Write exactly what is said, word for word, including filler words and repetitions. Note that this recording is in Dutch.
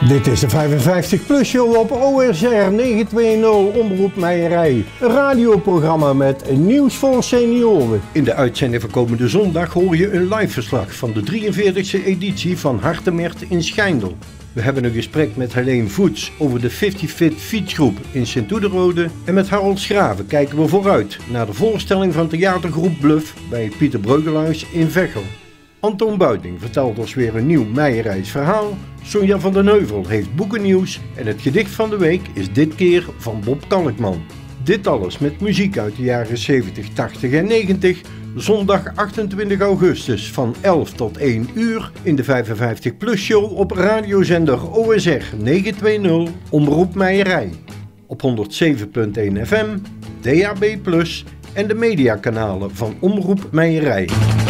Dit is de vijfenvijftig plus show op O S R negenhonderdtwintig Omroep Meierij. Een radioprogramma met nieuws voor senioren. In de uitzending van komende zondag hoor je een live verslag van de drieënveertigste editie van Hartemert in Schijndel. We hebben een gesprek met Helene Voets over de vijftig fit fietsgroep in Sint-Oederode. En met Harold Schraven kijken we vooruit naar de voorstelling van theatergroep Bluff bij Pieter Breugelaars in Veghel. Anton Buiting vertelt ons weer een nieuw Meijerijs verhaal. Sonja van den Heuvel heeft boekennieuws en het gedicht van de week is dit keer van Bob Kalkman. Dit alles met muziek uit de jaren zeventig, tachtig en negentig. Zondag achtentwintig augustus van elf tot één uur in de vijfenvijftig plus show op radiozender O S R negenhonderdtwintig Omroep Meierij. Op honderdzeven komma één F M, D A B plus en de mediakanalen van Omroep Meierij.